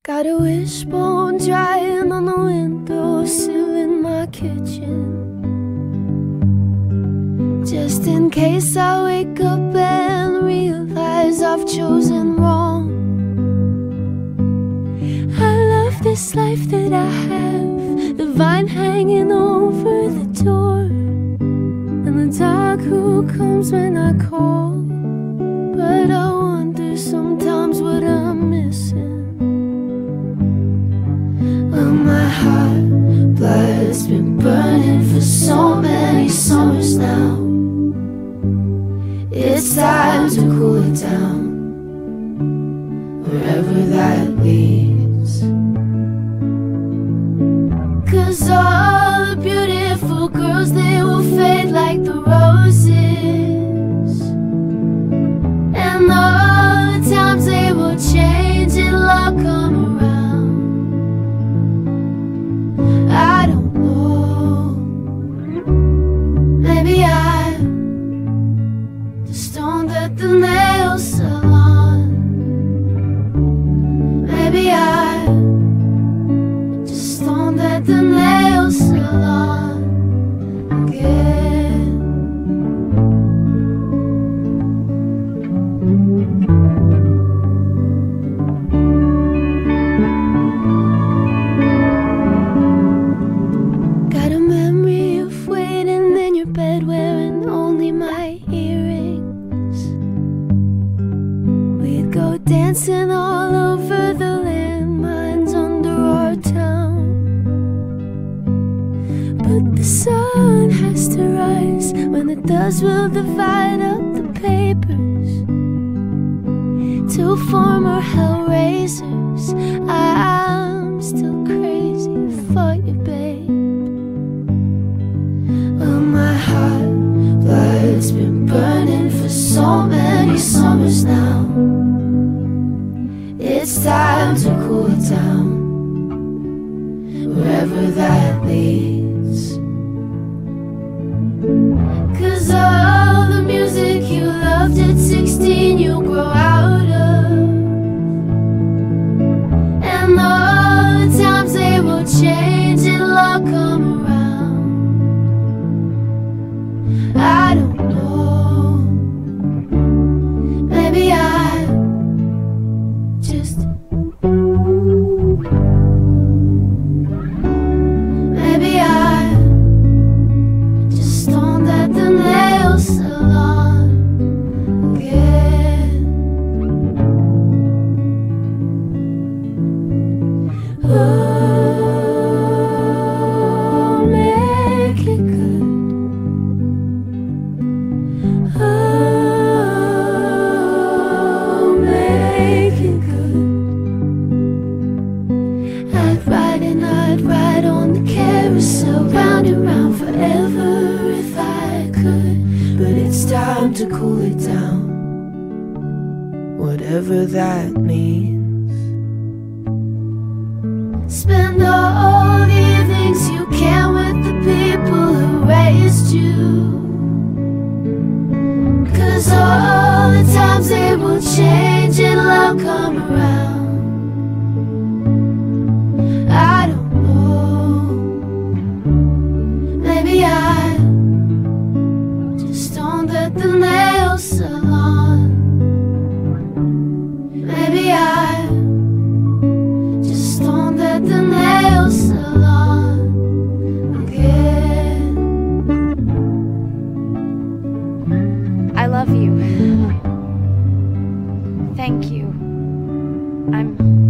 Got a wishbone drying on the windowsill in my kitchen, just in case I wake up and realize I've chosen wrong. I love this life that I have, the vine hanging over the door, and the dog who comes when I call. But I wonder sometimes what I'm missing. Well, my heart blood's been burning for so many summers now. It's time to cool it down, wherever that leads. 'Cause all the beautiful girls, they will fade like the roses, and all the times they will change, it'll all come around. I don't know, maybe I'm just stoned at the nail salon. Maybe I'm just stoned at the nail salon again. Got a memory of waiting in your bed wearing only my earrings. We'd go dancing all over the landmines under our town. But the sun has to rise. When it does, we'll divide up the papers. Two former hellraisers. I'm still crazy for you, babe. Well, my heart blood's been burning for so many summers now. It's time to cool it down, wherever that leads. 'Cause all the music you loved at 16 you grow out of, and all the times they will change, it'll all come around. I don't know, maybe I'm just, maybe I'm just stoned at the nail salon again. Oh, make it good. Oh, make it good. I'd ride and I'd ride on the carousel, round and round forever if I could. But it's time to cool it down, whatever that means. Spend all the evenings you can with the people who raised you. 'Cause all the times they will change, it'll all come around. I don't know, maybe I'm just stoned at the nail salon. Maybe I'm just stoned at the nail salon again. I love you. Thank you. I'm